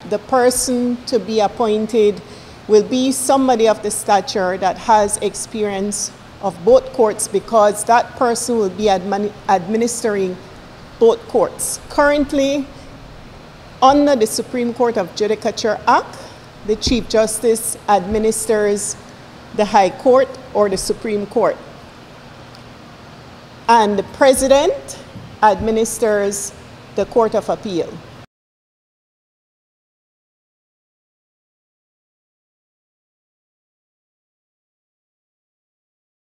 the person to be appointed will be somebody of the stature that has experience of both courts, because that person will be administering both courts. Currently, under the Supreme Court of Judicature Act, the Chief Justice administers the High Court or the Supreme Court, and the President administers the Court of Appeal.